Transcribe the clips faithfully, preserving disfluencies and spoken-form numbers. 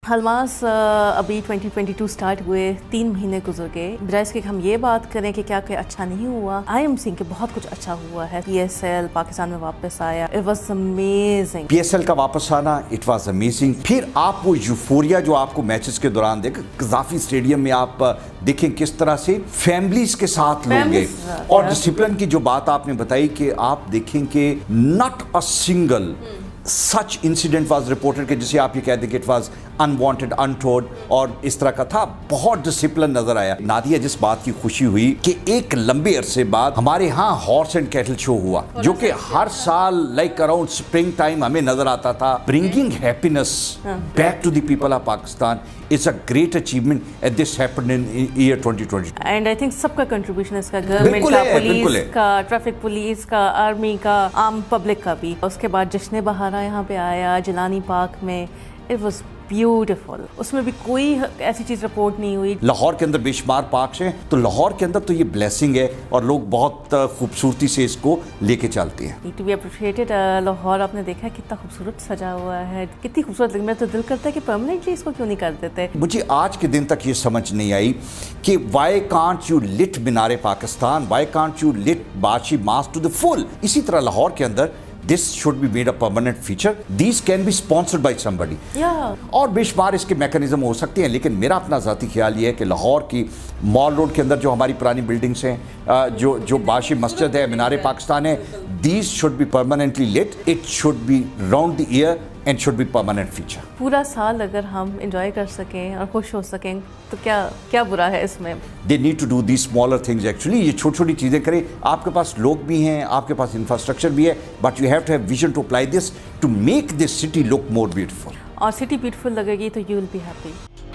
ہلماس ابھی twenty twenty two start ہوئے، تین مہینے گزر گئے، بجائے اس کے ہم یہ بات کریں کہ کیا کہ اچھا نہیں ہوا، آئی ایم سینگ کہ بہت کچھ اچھا ہوا ہے۔ پی ایس ایل پاکستان میں واپس آیا، اٹ واز امیزنگ۔ پی ایس ایل کا واپس آنا اٹ واز امیزنگ۔ پھر آپ وہ یوفوریا جو آپ کو میچز کے دوران دیکھ، قذافی اسٹیڈیم میں آپ دیکھیں کس طرح سے فیملیز کے ساتھ لوگ گئے، اور ڈسپلن کی جو بات آپ نے بتائی کہ آپ دیکھیں کہ not a single such incident was reported کہ جسے آپ یہ کہہ دیں کہ اٹ واز انوانٹڈ انٹورڈ اور اس طرح کا تھا، بہت ڈسپلن نظر آیا۔ نادیہ جس بات کی خوشی ہوئی کہ ایک لمبے عرصے بعد ہمارے ہاں ہارس اینڈ کیٹل شو ہوا، جو کہ ہر سال لائک اراؤنڈ سپرنگ ٹائم ہمیں نظر آتا تھا۔ Bringing happiness back to the people of Pakistan It's a great achievement and this happened in year twenty twenty. And I think سب کا کنٹریبیوشن اس کا، گورنمنٹ کا، پولیس کا، ٹریفک پولیس کا، آرمی کا، عام پبلک کا بھی۔ اس کے بعد جشن بہارا یہاں پہ آیا جیلانی پارک میں، it was بیوٹیفل، اس میں بھی کوئی ایسی چیز رپورٹ نہیں ہوئی۔ لاہور کے اندر بے شمار پارکس ہیں، تو لاہور کے اندر تو یہ بلیسنگ ہے اور لوگ بہت خوبصورتی سے اس کو لے کے چلتے ہیں۔ Need to be appreciated. Lahore آپ نے دیکھا کتنا خوبصورت سجا ہوا ہے، کتنی خوبصورت لگی، میرا تو دل کرتا ہے کہ پرماننٹلی اس کو کیوں نہیں کر دیتے۔ مجھے آج کے دن تک یہ سمجھ نہیں آئی کہ why can't you lit Minar Pakistan, why can't you lit Badshahi mosque to the فل۔ اسی طرح لاہور کے اندر this should be made a permanent feature. These can be sponsored by somebody. Yeah. اور بے شمار اس کے میکانزم ہو سکتے ہیں، لیکن میرا اپنا ذاتی خیال یہ ہے کہ لاہور کی مال روڈ کے اندر جو ہماری پرانی بلڈنگس ہیں، جو جو بادشاہی مسجد ہے، مینار پاکستان ہے، these should be permanently lit. It should be round the year and should be permanent feature. پورا سال اگر ہم انجوائے کر سکیں اور خوش ہو سکیں تو کیا کیا برا ہے اس میں؟ They need to do these smaller things actually. یہ چھوٹی چھوٹی چیزیں کریں، آپ کے پاس لوگ بھی ہیں، آپ کے پاس انفراسٹرکچر بھی ہے، but you have to have vision to apply this to make this city look more beautiful. اور سٹی بیوٹیفل لگے گی تو you will be happy.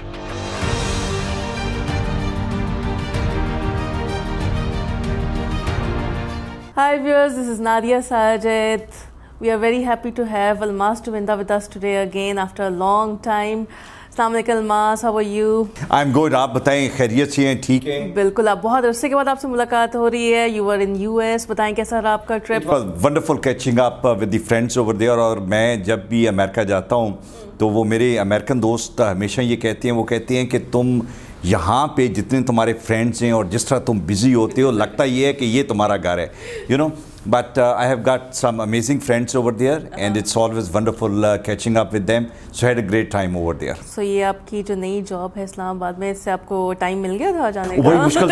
Hi viewers, this is Nadia Sajid. We are very happy to have Almas Tuvinda with us today again after a long time. السلام علیکم الماس، how are you? I'm good. آپ بتائیں خیریت سے ہیں؟ ٹھیک ہے؟ بالکل، آپ بہت عرصے کے بعد آپ سے ملاقات ہو رہی ہے۔ You were in U S. بتائیں کیسا رہا آپ کا trip? It was wonderful catching up with the friends over there. اور میں جب بھی امریکہ جاتا ہوں تو وہ میرے امریکن دوست ہمیشہ یہ کہتے ہیں، وہ کہتے ہیں کہ تم یہاں پہ جتنے تمہارے فرینڈس ہیں اور جس طرح تم بزی ہوتے ہو، لگتا یہ ہے کہ یہ تمہارا گھر ہے، you know. But uh, I have got some amazing friends over there, and it's always wonderful uh, catching up with them. So I had a great time over there. So یہ آپ کی جو نئی جاب ہے اسلام آباد میں، اس سے آپ کو ٹائم مل گیا تھا جانے کا؟ بڑی مشکل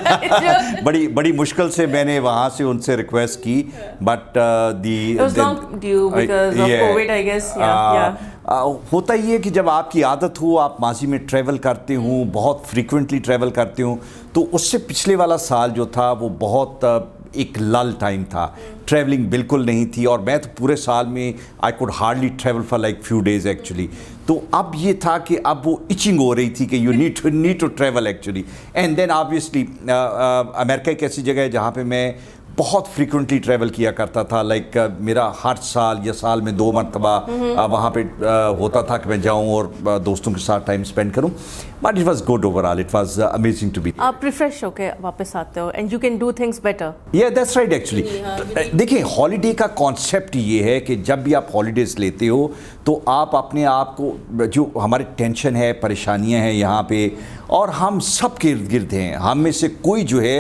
سے بڑی بڑی مشکل سے میں نے وہاں سے ان سے ریکویسٹ کی، but the It was not due because of COVID, I guess. Yeah, yeah. ہوتا یہ ہے کہ جب آپ کی عادت ہو، آپ ماضی میں ٹریول کرتے ہوں، بہت فریکوینٹلی ٹریول کرتے ہوں، تو اس سے پچھلے والا سال جو تھا وہ بہت ایک لل ٹائم تھا، ٹریولنگ بالکل نہیں تھی، اور میں تو پورے سال میں I could hardly travel for like few days actually. تو اب یہ تھا کہ اب وہ ایچنگ ہو رہی تھی کہ you need to need to travel actually. And then obviously امریکہ ایک ایسی جگہ ہے جہاں پہ میں بہت فریکوینٹلی ٹریول کیا کرتا تھا، لائک میرا ہر سال یا سال میں دو مرتبہ وہاں پہ ہوتا تھا کہ میں جاؤں اور دوستوں کے ساتھ ٹائم اسپینڈ کروں. But it was good overall, it was amazing to be. آپ ریفریش ہو کے واپس آتے ہو and you can do things better. یا دیٹس رائٹ ایکچولی. دیکھیں ہالیڈے کا کانسیپٹ یہ ہے کہ جب بھی آپ ہالیڈیز لیتے ہو تو آپ اپنے آپ کو، جو ہماری ٹینشن ہے، پریشانیاں ہیں یہاں پہ، اور ہم سب کے ارد گرد ہیں، ہم میں سے کوئی جو ہے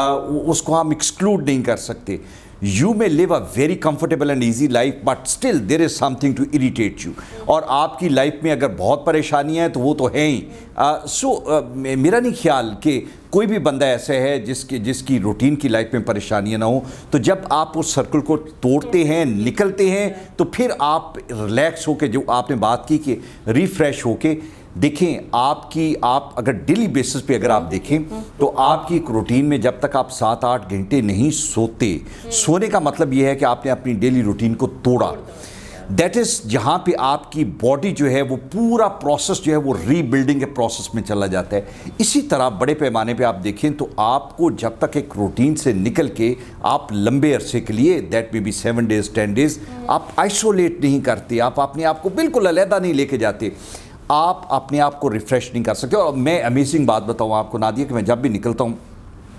اس کو ہم ایکسکلوڈ نہیں کر سکتے. You may live a very comfortable and easy life, but still there is something to irritate you. اور آپ کی لائف میں اگر بہت پریشانیاں ہیں تو وہ تو ہیں ہی. سو میرا نہیں خیال کہ کوئی بھی بندہ ایسا ہے جس کی جس کی روٹین کی لائف میں پریشانیاں نہ ہوں. تو جب آپ اس سرکل کو توڑتے ہیں، نکلتے ہیں، تو پھر آپ ریلیکس ہو کے، جو آپ نے بات کی کہ ریفریش ہو کے دیکھیں، آپ کی آپ اگر ڈیلی بیسس پہ اگر آپ دیکھیں تو آپ کی ایک روٹین میں جب تک آپ سات آٹھ گھنٹے نہیں سوتے، سونے کا مطلب یہ ہے کہ آپ نے اپنی ڈیلی روٹین کو توڑا. دیٹ از جہاں پہ آپ کی باڈی جو ہے وہ پورا پروسیس جو ہے وہ ری بلڈنگ کے پروسیس میں چلا جاتا ہے. اسی طرح بڑے پیمانے پہ آپ دیکھیں تو آپ کو جب تک ایک روٹین سے نکل کے آپ لمبے عرصے کے لیے، دیٹ میں بی سیون ڈیز ٹین ڈیز، آپ آئسولیٹ نہیں کرتے، آپ اپنے آپ کو بالکل علیحدہ نہیں لے کے جاتے، آپ اپنے آپ کو ریفریش نہیں کر سکتے. اور میں امیزنگ بات بتاؤں آپ کو نادیہ کہ میں جب بھی نکلتا ہوں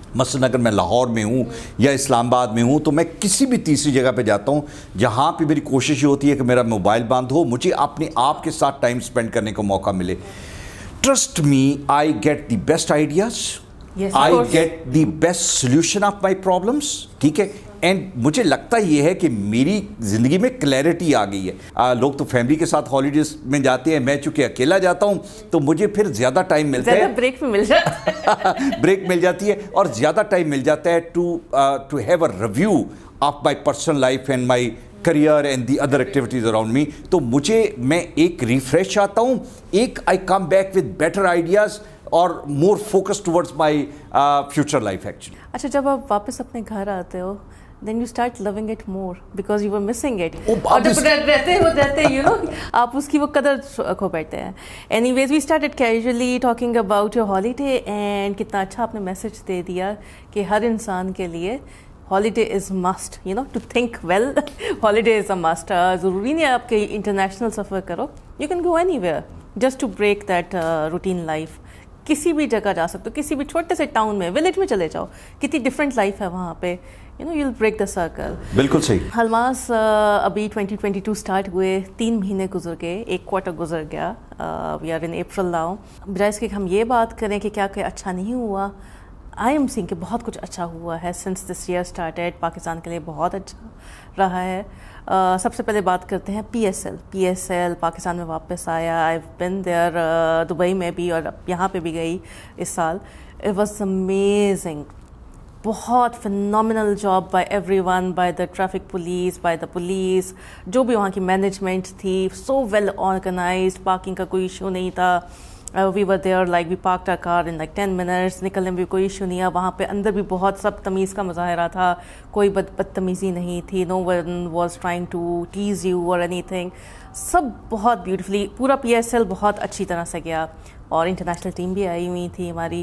مثلا اگر میں لاہور میں ہوں یا اسلام آباد میں ہوں تو میں کسی بھی تیسری جگہ پہ جاتا ہوں جہاں پہ میری کوشش یہ ہوتی ہے کہ میرا موبائل بند ہو, مجھے اپنے آپ کے ساتھ ٹائم سپینڈ کرنے کا موقع ملے. Trust me, I get the best ideas, I get the best solution of my problems, ٹھیک ہے. اینڈ مجھے لگتا یہ ہے کہ میری زندگی میں کلیئرٹی آ گئی ہے. لوگ تو فیملی کے ساتھ ہالیڈیز میں جاتے ہیں, میں چونکہ اکیلا جاتا ہوں تو مجھے پھر زیادہ ٹائم ملتا ہے, بریک مل جاتا ہے بریک مل جاتی ہے اور زیادہ ٹائم مل جاتا ہے to to have a review of my personal life and my career and the other activities around me. تو مجھے میں ایک ریفریش آتا ہوں, ایک I come back with better ideas اور more focus towards my future life actually. اچھا, جب آپ واپس اپنے گھر آتے ہو then you start loving it more because you were missing it. اور جب رہتے ہو رہتے you know آپ اس کی وہ قدر کھو بیٹھتے ہیں. anyways we started casually talking about your holiday and کتنا اچھا آپ نے میسج دے دیا کہ ہر انسان کے لیے holiday is must, you know, to think well. holiday is a must. ضروری نہیں آپ کہ انٹرنیشنل سفر کرو, you can go anywhere just to break that uh, routine life. کسی بھی جگہ جا سکتے ہو, کسی بھی چھوٹے سے ٹاؤن میں, ولیج میں چلے جاؤ, کتنی ڈفرینٹ لائف ہے وہاں پہ, you know you will break the circle. بالکل صحیح. الماس ابھی ٹوئنٹی ٹوئنٹی ٹو اسٹارٹ ہوئے, تین مہینے گزر گئے, ایک کوارٹر گزر گیا, we are in April now. بجائے اس کے ہم یہ بات کریں کہ کیا کہ اچھا نہیں ہوا, آئی ایم سینگ کہ بہت کچھ اچھا ہوا ہے since this year started. Pakistan کے لیے بہت اچھا رہا ہے. Uh, سب سے پہلے بات کرتے ہیں P S L. P S L Pakistan میں واپس آیا. آئی بن دیئر, دبئی میں بھی اور یہاں پہ بھی گئی اس سال. It was amazing. بہت phenomenal job by everyone, by the traffic police, by the police, جو بھی وہاں کی مینجمنٹ تھی, سو ویل آرگنائزڈ. پارکنگ کا کوئی ایشو نہیں تھا. We were there like we parked our car in like ten minutes. نکلنے میں بھی کوئی ایشو نہیں ہے. وہاں پہ اندر بھی بہت سب تمیز کا مظاہرہ تھا, کوئی بد بدتمیزی نہیں تھی. No one was trying to tease you or anything. سب بہت بیوٹیفلی, پورا پی ایس ایل بہت اچھی طرح سے گیا. اور انٹرنیشنل ٹیم بھی آئی ہوئی تھی ہماری,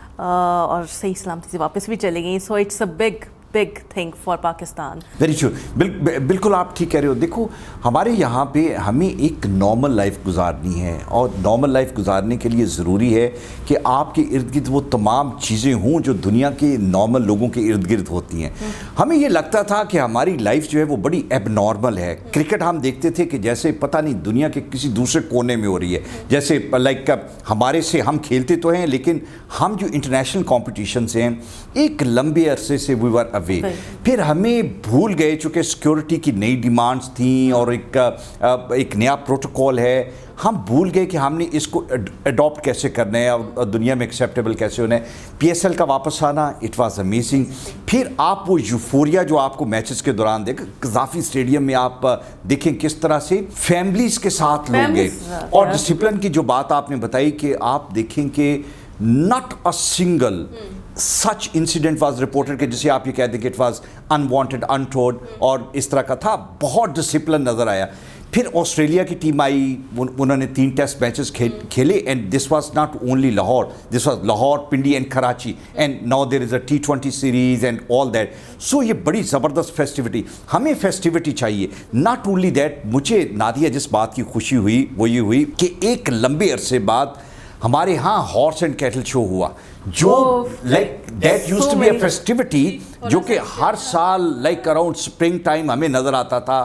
اور صحیح سلامتی سے واپس بھی چلے گئیں. So it's a big big thing for Pakistan. Very true. بالکل آپ ٹھیک کہہ رہے ہو. دیکھو ہمارے یہاں پہ ہمیں ایک نارمل لائف گزارنی ہے, اور نارمل لائف گزارنے کے لیے ضروری ہے کہ آپ کے ارد گرد وہ تمام چیزیں ہوں جو دنیا کے نارمل لوگوں کے ارد گرد ہوتی ہیں. ہمیں یہ لگتا تھا کہ ہماری لائف جو ہے وہ بڑی ایب نارمل ہے. کرکٹ ہم دیکھتے تھے کہ جیسے پتہ نہیں دنیا کے کسی دوسرے کونے میں ہو رہی ہے. جیسے لائک ہمارے سے ہم کھیلتے تو ہیں, لیکن ہم جو انٹرنیشنل کمپٹیشنز ہیں ایک لمبے عرصے سے وی ور اوے. پھر ہمیں بھول گئے, چونکہ سیکورٹی کی نئی ڈیمانڈز تھیں اور ایک ایک نیا پروٹوکول ہے, ہم بھول گئے کہ ہم نے اس کو اڈاپٹ کیسے کرنا ہے اور دنیا میں ایکسیپٹیبل کیسے ہونا ہے. پی ایس ایل کا واپس آنا, اٹ واز امیزنگ. پھر آپ وہ یوفوریا جو آپ کو میچز کے دوران دیکھ, قذافی اسٹیڈیم میں آپ دیکھیں کس طرح سے فیملیز کے ساتھ لوگ گئے. اور ڈسپلن کی جو بات آپ نے بتائی کہ آپ دیکھیں کہ not a single such incident was reported کہ جسے آپ یہ کہتے ہیں کہ it was unwanted, untoward اور اس طرح کا تھا. بہت ڈسپلن نظر آیا. پھر آسٹریلیا کی ٹیم آئی, انہوں نے تین ٹیسٹ میچز کھیلے, and this was not only Lahore, this was Lahore, Pindi and Karachi, and now there is a T twenty series and all that. سو یہ بڑی زبردست فیسٹیوٹی. ہمیں فیسٹیوٹی چاہیے. ناٹ اونلی دیٹ, مجھے نادیہ جس بات کی خوشی ہوئی وہ یہ ہوئی کہ ایک لمبے عرصے بعد ہمارے ہاں ہارس اینڈ کیٹل شو ہوا, جو like that used to be a festivity جو کہ ہر سال لائک اراؤنڈ اسپرنگ ٹائم ہمیں نظر آتا تھا,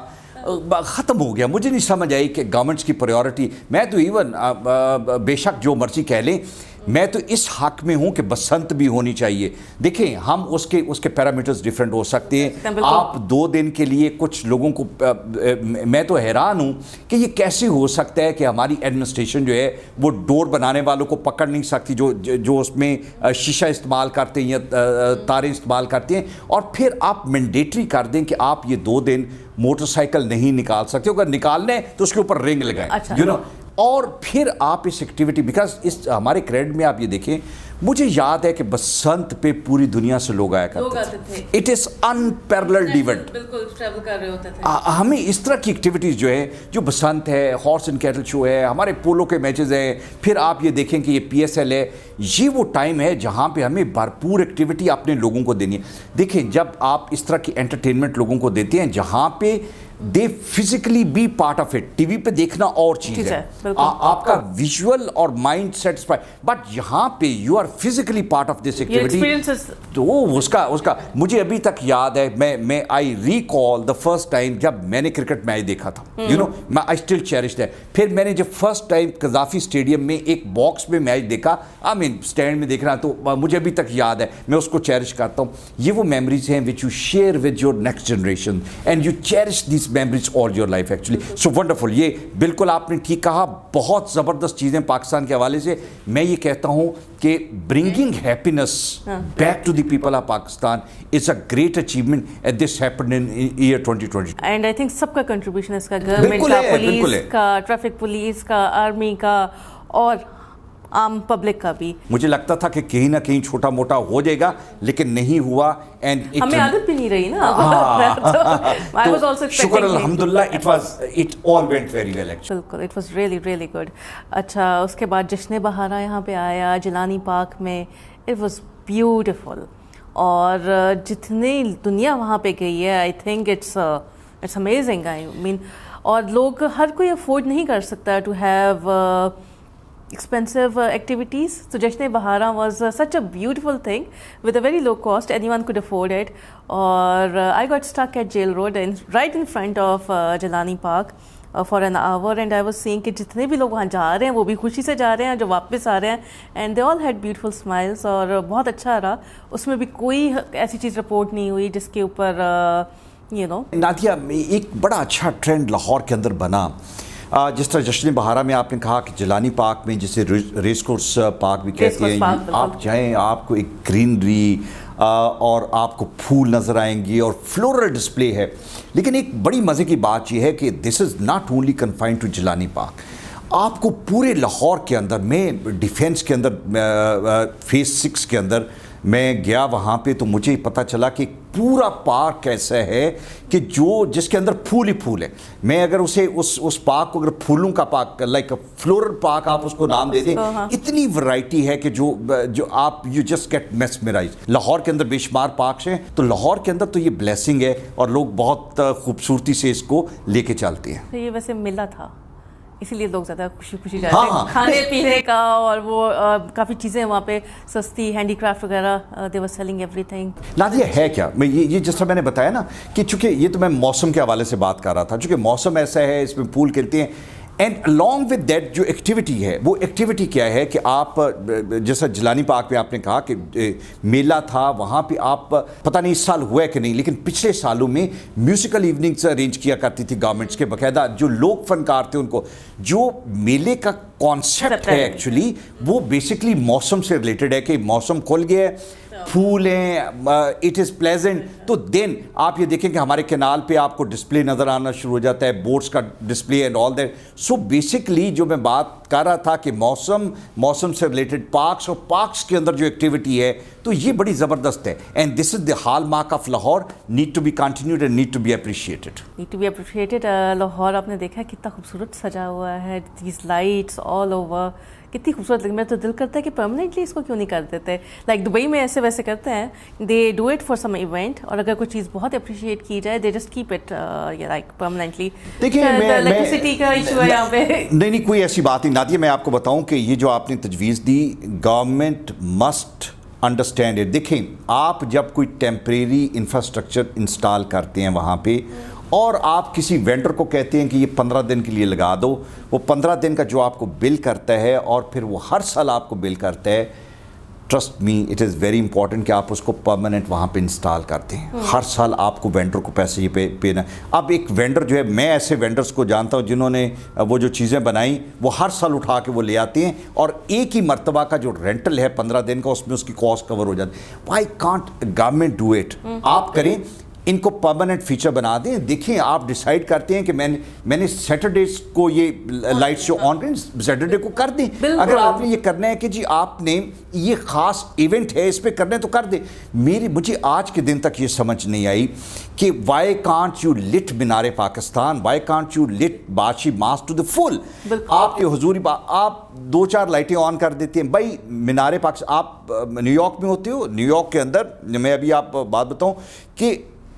ختم ہو گیا. مجھے نہیں سمجھ آئی کہ گورنمنٹس کی پریورٹی. میں تو ایون بے شک جو مرضی کہہ لیں, میں تو اس حق میں ہوں کہ بسنت بھی ہونی چاہیے. دیکھیں ہم اس کے اس کے پیرامیٹرز ڈیفرنٹ ہو سکتے ہیں. آپ دو دن کے لیے کچھ لوگوں کو, میں تو حیران ہوں کہ یہ کیسے ہو سکتا ہے کہ ہماری ایڈمنسٹریشن جو ہے وہ ڈور بنانے والوں کو پکڑ نہیں سکتی جو جو اس میں شیشہ استعمال کرتے ہیں یا تاریں استعمال کرتے ہیں, اور پھر آپ مینڈیٹری کر دیں کہ آپ یہ دو دن موٹر سائیکل نہیں نکال سکتے. اگر نکالنا ہے تو اس کے اوپر رنگ لگائیں, یو نو. اور پھر آپ اس ایکٹیویٹی, بیکاز اس ہمارے کریڈٹ میں آپ یہ دیکھیں, مجھے یاد ہے کہ بسنت پہ پوری دنیا سے لوگ آیا کرتے تھے. It is unparalleled event. بالکل ٹریول کر رہے ہوتے تھے. ہمیں اس طرح کی ایکٹیویٹیز جو ہے, جو بسنت ہے, ہارس اینڈ کیٹل شو ہے, ہمارے پولو کے میچز ہیں, پھر آپ یہ دیکھیں کہ یہ پی ایس ایل ہے, یہ وہ ٹائم ہے جہاں پہ ہمیں بھرپور ایکٹیویٹی اپنے لوگوں کو دینی ہے. دیکھیں جب آپ اس طرح کی انٹرٹینمنٹ لوگوں کو دیتے ہیں جہاں پہ they physically be part of it, TV پہ دیکھنا اور چیز ہے, آپ کا ویژول اور مائنڈ سیٹسفائی, بٹ یہاں پہ you are physically part of this activity. تو اس کا اس کا مجھے ابھی تک یاد ہے. میں میں I recall the first time جب میں نے کرکٹ میچ دیکھا تھا, you know, I still cherish that. پھر میں نے جب فرسٹ ٹائم قذافی اسٹیڈیم میں ایک باکس میں میچ دیکھا, I mean اسٹینڈ میں دیکھ رہا, تو مجھے ابھی تک یاد ہے, میں اس کو چیریش کرتا ہوں. یہ وہ میموریز ہیں which you share with your next generation and you cherish these memories all your life actually. So wonderful. یہ بالکل آپ نے ٹھیک کہا, بہت زبردست چیزیں پاکستان کے حوالے سے. میں یہ کہتا ہوں کہ bringing happiness back to the people of Pakistan is a great achievement and this happened in year twenty twenty. And I think سب کا contribution اس کا, گورنمنٹ کا, پولیس کا, ٹریفک پولیس کا, آرمی کا اور عام پبلک کا بھی. مجھے لگتا تھا کہ کہیں نہ کہیں چھوٹا موٹا ہو جائے گا, لیکن نہیں ہوا. ہمیں عادت بھی نہیں رہی نا. شکر الحمدللہ, it was it all went very well actually. بالکل, it was really really good. اچھا, اس کے بعد جشن بہارا یہاں پہ آیا جیلانی پارک میں. it was beautiful. اور جتنی دنیا وہاں پہ گئی ہے, I think it's it's amazing. I mean, اور لوگ ہر کوئی افورڈ نہیں کر سکتا to have uh, expensive uh, activities. So Jashn Bahara was uh, such a beautiful thing with a very low cost. Anyone could afford it. Or uh, I got stuck at Jail Road and right in front of uh, Jelani Park uh, for an hour, and I was seeing کہ جتنے بھی لوگ وہاں جا رہے ہیں وہ بھی خوشی سے جا رہے ہیں, جو واپس آ رہے ہیں, and they all had beautiful smiles. اور بہت اچھا رہا. اس میں بھی کوئی ایسی چیز رپورٹ نہیں ہوئی جس کے اوپر you know. نادیہ, ایک بڑا اچھا ٹرینڈ لاہور کے اندر بنا. جس طرح جشن بہارا میں آپ نے کہا کہ جیلانی پارک میں, جسے ریس کورس پارک بھی کہتے ہیں, آپ جائیں آپ کو ایک گرینری اور آپ کو پھول نظر آئیں گے اور فلورل ڈسپلے ہے. لیکن ایک بڑی مزے کی بات یہ ہے کہ this is not only confined to Jilani park. آپ کو پورے لاہور کے اندر, میں ڈیفینس کے اندر فیس سکس کے اندر میں گیا وہاں پہ, تو مجھے پتہ چلا کہ پورا پارک ایسا ہے کہ جو جس کے اندر پھول ہی پھول ہے. میں اگر اسے اس اس پارک کو اگر پھولوں کا پارک, لائک فلورل پارک آپ اس کو نام دے دیں, اتنی ورائٹی ہے کہ جو جو آپ you just get mesmerize. Lahore کے اندر بے شمار پارکس ہیں, تو لاہور کے اندر تو یہ بلیسنگ ہے اور لوگ بہت خوبصورتی سے اس کو لے کے چلتے ہیں. یہ ویسے ملا تھا, اسی لیے لوگ زیادہ خوشی خوشی جاتے ہیں کھانے پینے کا, اور وہ کافی چیزیں وہاں پہ سستی, ہینڈی کرافٹ وغیرہ, they were selling everything. Nadia ہے کیا, میں یہ یہ جس طرح میں نے بتایا نا کہ چونکہ یہ تو میں موسم کے حوالے سے بات کر رہا تھا, چونکہ موسم ایسا ہے, اس میں پھول کھلتے ہیں. اینڈ along with that جو ایکٹیویٹی ہے, وہ ایکٹیویٹی کیا ہے کہ آپ جیسا جیلانی پارک پہ آپ نے کہا کہ میلہ تھا, وہاں پہ آپ پتہ نہیں اس سال ہوا ہے کہ نہیں, لیکن پچھلے سالوں میں میوزیکل ایوننگس ارینج کیا کرتی تھی گورنمنٹس کے, باقاعدہ جو لوگ فنکار تھے ان کو. جو میلے کا کانسیپٹ ہے ایکچولی وہ بیسکلی موسم سے ریلیٹڈ ہے کہ موسم کھل گیا ہے, پھول ہیں, اٹ از پلیزنٹ. تو دین آپ یہ دیکھیں کہ ہمارے کینال پہ آپ کو ڈسپلے نظر آنا شروع ہو جاتا ہے, بوٹس کا display and all that. So basically جو میں بات کر رہا تھا کہ موسم موسم سے ریلیٹڈ پارکس, اور پارکس کے اندر جو ایکٹیویٹی ہے تو یہ بڑی زبردست ہے. And this is the hallmark of Lahore, need to be continued and need to be appreciated. Need to be appreciated. Lahore آپ نے دیکھا کتنا خوبصورت سجا ہوا ہے, دیز لائٹس آل اوور, کتنی خوبصورت لگی. میرا تو دل کرتا ہے کہ پرماننٹلی اس کو کیوں نہیں کر دیتے, لائک دبئی میں ایسے ویسے کرتے ہیں, they do it for some event, اور اگر کوئی چیز بہت اپریشیٹ کی جائے they just keep it like permanently. دیکھیں الیکٹریسٹی کا ایشو ہے یہاں پہ. نہیں نہیں کوئی ایسی بات نہیں نادیہ, میں آپ کو بتاؤں کہ یہ جو آپ نے تجویز دی, گورنمنٹ مسٹ انڈرسٹینڈ اٹ. دیکھیں آپ جب کوئی ٹیمپریری انفراسٹرکچر انسٹال کرتے ہیں وہاں پہ, اور آپ کسی وینڈر کو کہتے ہیں کہ یہ پندرہ دن کے لیے لگا دو, وہ پندرہ دن کا جو آپ کو بل کرتا ہے اور پھر وہ ہر سال آپ کو بل کرتا ہے, trust me it is very important کہ آپ اس کو پرماننٹ وہاں پہ انسٹال کرتے ہیں. ہر سال آپ کو وینڈر کو پیسے یہ پے پینا. اب ایک وینڈر جو ہے, میں ایسے وینڈرز کو جانتا ہوں جنہوں نے وہ جو چیزیں بنائیں وہ ہر سال اٹھا کے وہ لے آتے ہیں, اور ایک ہی مرتبہ کا جو رینٹل ہے پندرہ دن کا, اس میں اس کی کاسٹ کور ہو جاتی ہے. Why can't government do it? آپ کریں, ان کو پرماننٹ فیچر بنا دیں. دیکھیں آپ ڈیسائیڈ کرتے ہیں کہ میں نے میں نے سیٹرڈیز کو یہ لائٹس جو آن کریں, سیٹرڈے کو کر دیں. اگر آپ نے یہ کرنا ہے کہ جی آپ نے یہ خاص ایونٹ ہے اس پہ کرنا ہے تو کر دیں. میری مجھے آج کے دن تک یہ سمجھ نہیں آئی کہ why can't you lit Minar Pakistan, why can't you lit Badshahi mosque to the فل. آپ کے حضوری آپ دو چار لائٹیں آن کر دیتے ہیں. بھائی مینار پاکستان, آپ نیو یارک میں ہوتے ہو, نیو یارک کے اندر میں ابھی آپ بات بتاؤں کہ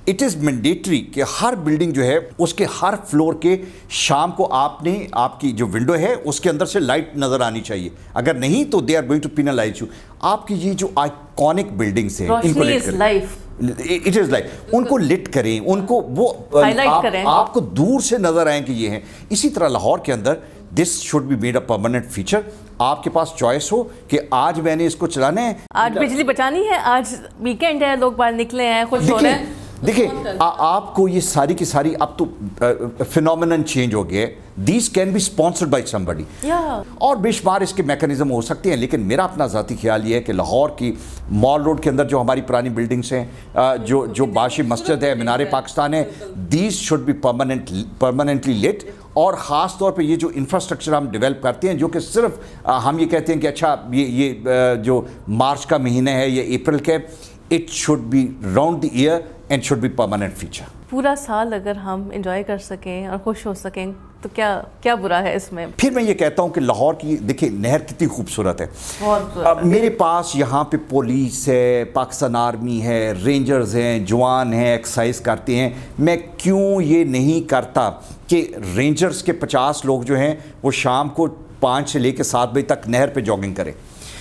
اٹ از مینڈیٹری کہ ہر بلڈنگ جو ہے اس کے ہر فلور کے شام کو آپ نے آپ کی جو ونڈو ہے اس کے اندر سے لائٹ نظر آنی چاہیے. اگر نہیں تو they are going to penalize you. آپ کی یہ جو آئیکونک بلڈنگس ہیں ان کو لٹ کریں, اٹ از لائف, ان کو لٹ کریں, ان کو وہ آپ کو دور سے نظر آئیں کہ یہ ہیں. اسی طرح لاہور کے اندر this should be made a permanent feature. آپ کے پاس چوائس ہو کہ آج میں نے اس کو چلانا ہے, آج بجلی بچانی ہے, آج ویکینڈ ہے, لوگ باہر نکلے ہیں, خوش ہو رہے ہیں. دیکھیں آپ کو یہ ساری کی ساری اب تو فینومینن چینج ہو گیا ہے. These can be sponsored by somebody, اور بے شمار اس کے میکانزم ہو سکتے ہیں. لیکن میرا اپنا ذاتی خیال یہ ہے کہ لاہور کی مال روڈ کے اندر جو ہماری پرانی بلڈنگس ہیں, جو جو باشی مسجد ہے, مینار پاکستان ہے, these should be permanent permanently lit. اور خاص طور پہ یہ جو انفراسٹرکچر ہم ڈیولپ کرتے ہیں جو کہ صرف ہم یہ کہتے ہیں کہ اچھا یہ یہ جو مارچ کا مہینہ ہے یا اپریل کے, it should be round the year and should be permanent feature. پورا سال اگر ہم انجوائے کر سکیں اور خوش ہو سکیں تو کیا کیا برا ہے اس میں. پھر میں یہ کہتا ہوں کہ لاہور کی دیکھیں نہر کتنی خوبصورت ہے. میرے پاس یہاں پہ پولیس ہے, پاکستان آرمی ہے, رینجرز ہیں, جوان ہیں, ایکسرسائز کرتے ہیں. میں کیوں یہ نہیں کرتا کہ رینجرز کے پچاس لوگ جو ہیں وہ شام کو پانچ سے لے کے سات بجے تک نہر پہ جاگنگ کریں.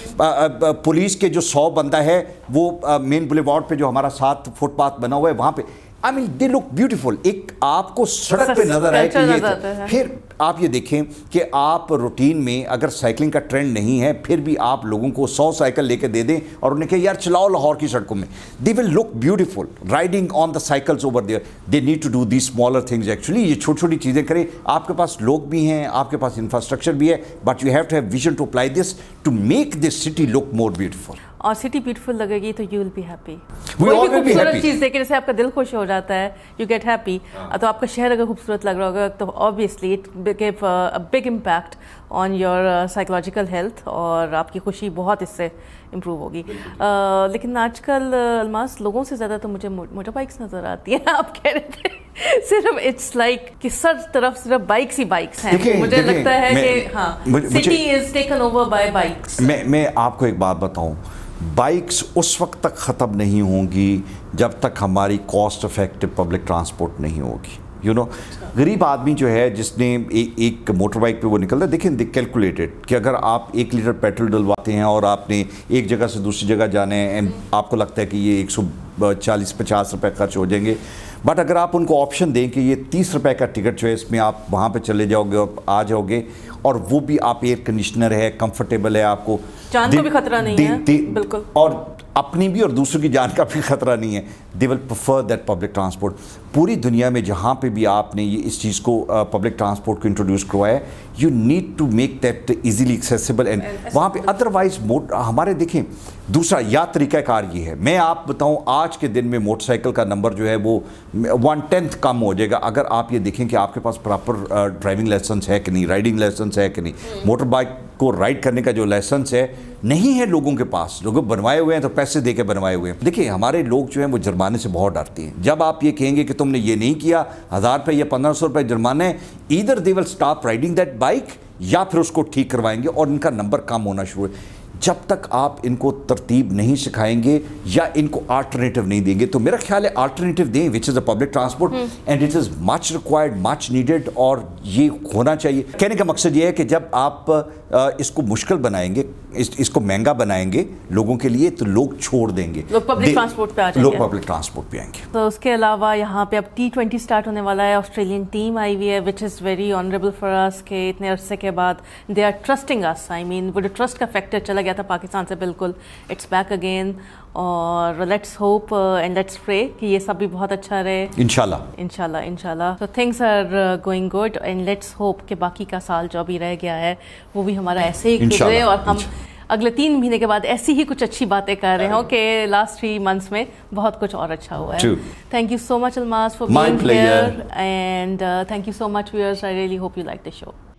پولیس کے جو سو بندہ ہے وہ مین بلیوارڈ پہ جو ہمارا ساتھ فٹ پاتھ بنا ہوا ہے وہاں پہ, آئی مین دے لک بیوٹیفل. ایک آپ کو سڑک پہ نظر آئے کہ یہ, پھر آپ یہ دیکھیں کہ آپ روٹین میں اگر سائیکلنگ کا ٹرینڈ نہیں ہے پھر بھی آپ لوگوں کو سو سائیکل لے کے دے دیں اور انہیں کہ یار چلاؤ لاہور کی سڑکوں میں, they will look beautiful riding on the cycles over there. They need to do these smaller things. Actually یہ چھوٹی چھوٹی چیزیں کریں. آپ کے پاس لوگ بھی ہیں, آپ کے پاس انفراسٹرکچر بھی ہے, but you have to have vision to apply this to make this city look more beautiful. اور سٹی بیوٹیفل لگے گی تو یو ول بی ہیپی. کوئی بھی خوبصورت چیز دیکھ کے جیسے آپ کا دل خوش ہو جاتا ہے, یو گیٹ ہیپی. تو آپ کا شہر اگر خوبصورت لگ رہا ہوگا تو obviously it gave a big impact on your psychological health, اور آپ کی خوشی بہت اس سے امپروو ہوگی. لیکن آج کل الماس لوگوں سے زیادہ تو مجھے موٹر بائکس نظر آتی ہیں. آپ کہہ رہے تھے صرف اٹس لائک کہ سر طرف صرف بائکس ہی بائکس ہیں. مجھے لگتا ہے کہ ہاں city is taken over by bikes. میں میں آپ کو ایک بات بتاؤں, بائکس اس وقت تک ختم نہیں ہوں گی جب تک ہماری کاسٹ افیکٹو پبلک ٹرانسپورٹ نہیں ہوگی. یو نو غریب آدمی جو ہے جس نے ایک موٹر بائک پہ وہ نکلتا ہے, دیکھیں دے کیلکولیٹڈ کہ اگر آپ ایک لیٹر پیٹرول ڈلواتے ہیں اور آپ نے ایک جگہ سے دوسری جگہ جانا ہے, آپ کو لگتا ہے کہ یہ ایک سو چالیس پچاس روپے خرچ ہو جائیں گے. بٹ اگر آپ ان کو آپشن دیں کہ یہ تیس روپے کا ٹکٹ جو ہے اس میں آپ وہاں پہ چلے جاؤ گے اور آ جاؤ گے, اور وہ بھی آپ ایئر کنڈیشنر ہے, کمفرٹیبل ہے, آپ کو جان کا بھی خطرہ نہیں ہے, بالکل, اور اپنی بھی اور دوسروں کی جان کا بھی خطرہ نہیں ہے, they will prefer that public transport. پوری دنیا میں جہاں پہ بھی آپ نے یہ اس چیز کو پبلک ٹرانسپورٹ کو انٹروڈیوس کروایا ہے, you need to make that easily accessible. And وہاں پہ ادروائز ہمارے دیکھیں دوسرا یا طریقہ کار یہ ہے, میں آپ بتاؤں آج کے دن میں موٹر سائیکل کا نمبر جو ہے وہ ون ٹینتھ کم ہو جائے گا اگر آپ یہ دیکھیں کہ آپ کے پاس پراپر ڈرائیونگ لائسنس ہے کہ نہیں, رائڈنگ لائسنس ہے کہ نہیں. موٹر بائک کو رائڈ کرنے کا جو لائسنس ہے نہیں ہے لوگوں کے پاس, لوگ بنوائے ہوئے ہیں تو پیسے دے کے بنوائے ہوئے ہیں. دیکھیں ہمارے لوگ جو ہیں وہ جرمانے سے بہت ڈرتے ہیں. جب آپ یہ کہیں گے کہ تم نے یہ نہیں کیا, ہزار روپے یا پندرہ سو روپے جرمانے ہیں, either they will stop riding that bike یا پھر اس کو ٹھیک کروائیں گے اور ان کا نمبر کم ہونا شروع ہے. جب تک آپ ان کو ترتیب نہیں سکھائیں گے یا ان کو آلٹرنیٹیو نہیں دیں گے, تو میرا خیال ہے آلٹرنیٹیو دیں which is a public transport, and it is much required, much needed, اور یہ ہونا چاہیے. کہنے کا مقصد یہ ہے کہ جب آپ اس کو مشکل بنائیں گے, اس اس کو مہنگا بنائیں گے لوگوں کے لیے, تو لوگ چھوڑ دیں گے, لوگ پبلک ٹرانسپورٹ پہ آ جائیں گے, لوگ پبلک ٹرانسپورٹ پہ آئیں گے. تو اس کے علاوہ یہاں پہ اب ٹی ٹوینٹی اسٹارٹ ہونے والا ہے, آسٹریلین ٹیم آئی ہوئی ہے which is very honourable for us کہ اتنے عرصے کے بعد دے آر ٹرسٹنگ اس. آئی مین وہ جو ٹرسٹ کا فیکٹر چلا گیا تھا پاکستان سے, بالکل اٹس بیک اگین, اور let's hope and let's pray کہ یہ سب بھی بہت اچھا رہے انشاءاللہ انشاءاللہ انشاءاللہ. تو things are going good and let's hope کہ باقی کا سال جو بھی رہ گیا ہے وہ بھی ہمارا ایسے ہی گزرے, اور ہم اگلے تین مہینے کے بعد ایسی ہی کچھ اچھی باتیں کر رہے ہوں کہ لاسٹ تھری منتھس میں بہت کچھ اور اچھا ہوا ہے. Thank you so much Almas for being here, and thank you so much viewers. I really hope you like the show.